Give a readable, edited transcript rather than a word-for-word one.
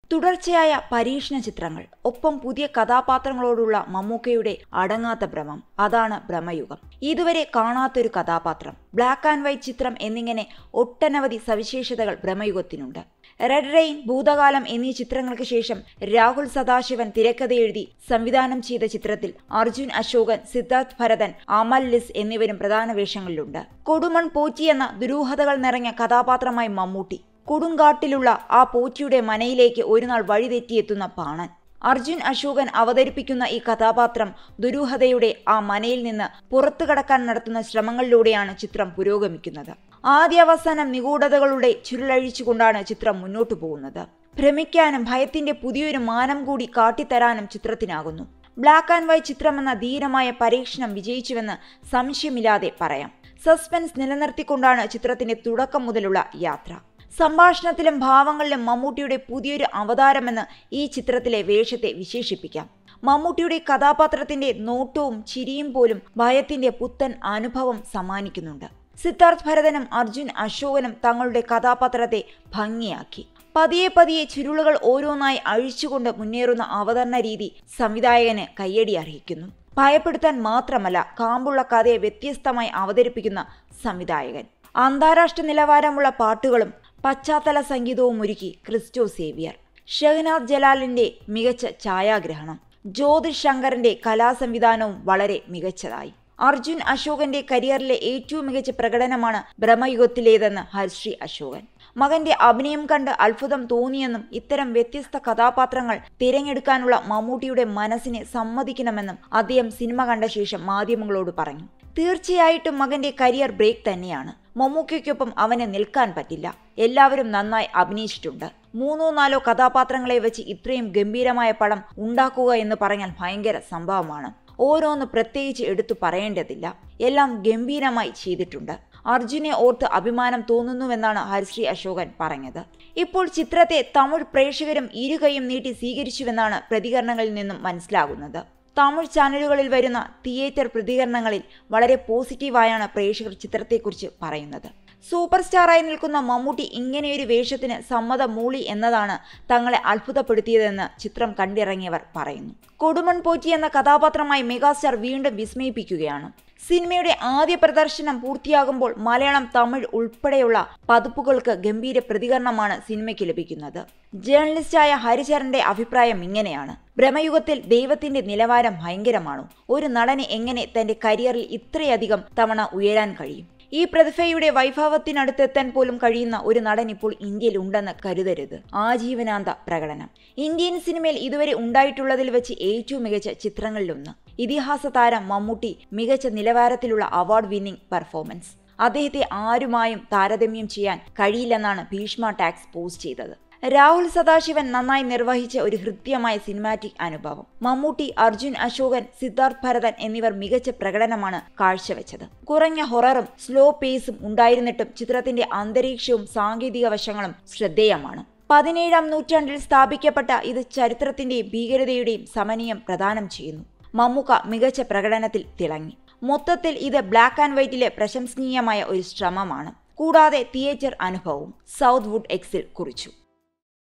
തുടർച്ചയായ പരീക്ഷണ ചിത്രങ്ങൾ, ഒപ്പം പുതിയ കഥാപാത്രങ്ങളോടുള്ള മമ്മൂക്കയുടെ അടങ്ങാത്ത ഭ്രമം, അതാണ് ഭ്രമയുഗം. ഇതുവരെ കാണാത്തൊരു കഥാപാത്രം, ബ്ലാക്ക് ആൻഡ് വൈറ്റ് ചിത്രം എന്നിങ്ങനെ ഒട്ടനവധി സവിശേഷതകൾ ഭ്രമയുഗത്തിനുണ്ട്. റെഡ് റെയിൻ, ഭൂതകാലം എന്നീ ചിത്രങ്ങൾക്ക് ശേഷം രാഹുൽ സദാശിവൻ തിരക്കഥയെഴുതി സംവിധാനം ചെയ്ത ചിത്രത്തിൽ അർജുൻ അശോകൻ, സിദ്ധാർത്ഥ് ഭരതൻ, അമൽ ലിസ് എന്നിവരും പ്രധാന വേഷങ്ങളിലുണ്ട്. കൊടുമൺ പോറ്റി എന്ന ദുരൂഹതകൾ നിറഞ്ഞ കഥാപാത്രമായി മമ്മൂട്ടി, കൊടുങ്കാട്ടിലുള്ള ആ പോറ്റിയുടെ മനയിലേക്ക് ഒരുനാൾ വഴിതെറ്റിയെത്തുന്ന പാണൻ. അർജുൻ അശോകൻ അവതരിപ്പിക്കുന്ന ഈ കഥാപാത്രം ദുരൂഹതയുടെ ആ മനയിൽ നിന്ന് പുറത്തു കടക്കാൻ നടത്തുന്ന ശ്രമങ്ങളിലൂടെയാണ് ചിത്രം പുരോഗമിക്കുന്നത്. ആദ്യാവസാനം നിഗൂഢതകളുടെ ചുരുളഴിച്ചുകൊണ്ടാണ് ചിത്രം മുന്നോട്ടു പോകുന്നത്. ഭ്രമിക്കാനും ഭയത്തിന്റെ പുതിയൊരു മാനം കൂടി കാട്ടിത്തരാനും ചിത്രത്തിനാകുന്നു. ബ്ലാക്ക് ആൻഡ് വൈറ്റ് ചിത്രമെന്ന ധീരമായ പരീക്ഷണം വിജയിച്ചുവെന്ന് സംശയമില്ലാതെ പറയാം. സസ്പെൻസ് നിലനിർത്തിക്കൊണ്ടാണ് ചിത്രത്തിന്റെ തുടക്കം മുതലുള്ള യാത്ര. സംഭാഷണത്തിലും ഭാവങ്ങളിലും മമ്മൂട്ടിയുടെ പുതിയൊരു അവതാരമെന്ന് ഈ ചിത്രത്തിലെ വേഷത്തെ വിശേഷിപ്പിക്കാം. മമ്മൂട്ടിയുടെ കഥാപാത്രത്തിന്റെ നോട്ടവും ചിരിയും പോലും ഭയത്തിന്റെ പുത്തൻ അനുഭവം സമ്മാനിക്കുന്നുണ്ട്. സിദ്ധാർത്ഥ് ഭരതനും അർജുൻ അശോകനും തങ്ങളുടെ കഥാപാത്രത്തെ ഭംഗിയാക്കി. പതിയെ പതിയെ ചുരുളുകൾ ഓരോന്നായി അഴിച്ചുകൊണ്ട് മുന്നേറുന്ന അവതരണ രീതി സംവിധായകന് കയ്യടി അർഹിക്കുന്നു. ഭയപ്പെടുത്താൻ മാത്രമല്ല, കാമ്പുള്ള കഥയെ വ്യത്യസ്തമായി അവതരിപ്പിക്കുന്ന സംവിധായകൻ. അന്താരാഷ്ട്ര നിലവാരമുള്ള പാട്ടുകളും പശ്ചാത്തല സംഗീതവും ഒരുക്കി ക്രിസ്റ്റോ സേവിയർ. ഷഹനാദ് ജലാലിന്റെ മികച്ച ഛായാഗ്രഹണം, ജ്യോതിഷ് ശങ്കറിന്റെ കലാസംവിധാനവും വളരെ മികച്ചതായി. അർജുൻ അശോകന്റെ കരിയറിലെ ഏറ്റവും മികച്ച പ്രകടനമാണ് ഭ്രമയുഗത്തിലേതെന്ന് ഹർശ്രീ അശോകൻ. മകന്റെ അഭിനയം കണ്ട് അത്ഭുതം തോന്നിയെന്നും ഇത്തരം വ്യത്യസ്ത കഥാപാത്രങ്ങൾ തിരഞ്ഞെടുക്കാനുള്ള മമ്മൂട്ടിയുടെ മനസ്സിനെ സമ്മതിക്കണമെന്നും അദ്ദേഹം സിനിമ കണ്ട ശേഷം മാധ്യമങ്ങളോട് പറഞ്ഞു. തീർച്ചയായിട്ടും മകന്റെ കരിയർ ബ്രേക്ക് തന്നെയാണ്. മമ്മൂക്കയ്ക്കൊപ്പം അവന് നിൽക്കാൻ പറ്റില്ല. എല്ലാവരും നന്നായി അഭിനയിച്ചിട്ടുണ്ട്. 3-4 കഥാപാത്രങ്ങളെ വെച്ച് ഇത്രയും ഗംഭീരമായ പടം ഉണ്ടാക്കുക എന്ന് പറഞ്ഞാൽ ഭയങ്കര സംഭവമാണ്. ഓരോന്ന് പ്രത്യേകിച്ച് എടുത്തു പറയേണ്ടതില്ല. എല്ലാം ഗംഭീരമായി ചെയ്തിട്ടുണ്ട്. അർജുനെ ഓർത്ത് അഭിമാനം തോന്നുന്നുവെന്നാണ് ഹർശ്രീ അശോകൻ പറഞ്ഞത്. ഇപ്പോൾ ചിത്രത്തെ തമിഴ് പ്രേക്ഷകരും ഇരുകൈയും നീട്ടി സ്വീകരിച്ചുവെന്നാണ് പ്രതികരണങ്ങളിൽ നിന്നും മനസ്സിലാകുന്നത്. തമിഴ് ചാനലുകളിൽ വരുന്ന തിയേറ്റർ പ്രതികരണങ്ങളിൽ വളരെ പോസിറ്റീവായാണ് പ്രേക്ഷകർ ചിത്രത്തെക്കുറിച്ച് പറയുന്നത്. സൂപ്പർ സ്റ്റാറായി നിൽക്കുന്ന മമ്മൂട്ടി ഇങ്ങനെയൊരു വേഷത്തിന് സമ്മതം മൂളി എന്നതാണ് തങ്ങളെ അത്ഭുതപ്പെടുത്തിയതെന്ന് ചിത്രം കണ്ടിറങ്ങിയവർ പറയുന്നു. കൊടുമൺ പോറ്റി എന്ന കഥാപാത്രമായി മെഗാസ്റ്റാർ വീണ്ടും വിസ്മയിപ്പിക്കുകയാണ്. സിനിമയുടെ ആദ്യ പ്രദർശനം പൂർത്തിയാകുമ്പോൾ മലയാളം, തമിഴ് ഉൾപ്പെടെയുള്ള പതിപ്പുകൾക്ക് ഗംഭീര പ്രതികരണമാണ് സിനിമയ്ക്ക് ലഭിക്കുന്നത്. ജേർണലിസ്റ്റായ ഹരിചരന്റെ അഭിപ്രായം ഇങ്ങനെയാണ്: ഭ്രമയുഗത്തിൽ ദൈവത്തിന്റെ നിലവാരം ഭയങ്കരമാണോ? ഒരു നടന് എങ്ങനെ തന്റെ കരിയറിൽ ഇത്രയധികം തവണ ഉയരാൻ കഴിയും? ഈ പ്രതിഭയുടെ വൈഭവത്തിനടുത്തെത്താൻ പോലും കഴിയുന്ന ഒരു നടൻ ഇപ്പോൾ ഇന്ത്യയിൽ ഉണ്ടെന്ന് കരുതരുത്. ആജീവനാന്ത പ്രകടനം. ഇന്ത്യൻ സിനിമയിൽ ഇതുവരെ ഉണ്ടായിട്ടുള്ളതിൽ വെച്ച് ഏറ്റവും മികച്ച ചിത്രങ്ങളിലൊന്ന്. ഇതിഹാസ താരം മമ്മൂട്ടി മികച്ച നിലവാരത്തിലുള്ള അവാർഡ് വിന്നിംഗ് പെർഫോമൻസ്. അദ്ദേഹത്തെ ആരുമായും താരതമ്യം ചെയ്യാൻ കഴിയില്ലെന്നാണ് ഭീഷ്മ ടാക്സ് പോസ്റ്റ് ചെയ്തത്. രാഹുൽ സദാശിവൻ നന്നായി നിർവഹിച്ച ഒരു ഹൃദ്യമായ സിനിമാറ്റിക് അനുഭവം. മമ്മൂട്ടി, അർജുൻ അശോകൻ, സിദ്ധാർത്ഥ് ഭരതൻ എന്നിവർ മികച്ച പ്രകടനമാണ് കാഴ്ചവെച്ചത്. കുറഞ്ഞ ഹൊററും സ്ലോ പേസും ഉണ്ടായിരുന്നിട്ടും ചിത്രത്തിന്റെ അന്തരീക്ഷവും സാങ്കേതിക വശങ്ങളും ശ്രദ്ധേയമാണ്. 17-ാം നൂറ്റാണ്ടിൽ സ്ഥാപിക്കപ്പെട്ട ഇത് ചരിത്രത്തിന്റെയും ഭീകരതയുടെയും സമന്വയം പ്രദാനം ചെയ്യുന്നു. മമ്മൂക്ക മികച്ച പ്രകടനത്തിൽ തിളങ്ങി. മൊത്തത്തിൽ ഇത് ബ്ലാക്ക് ആൻഡ് വൈറ്റിലെ പ്രശംസനീയമായ ഒരു ശ്രമമാണ്. കൂടാതെ തിയേറ്റർ അനുഭവവും സൗത്ത് വുഡ് എക്സിൽ കുറിച്ചു.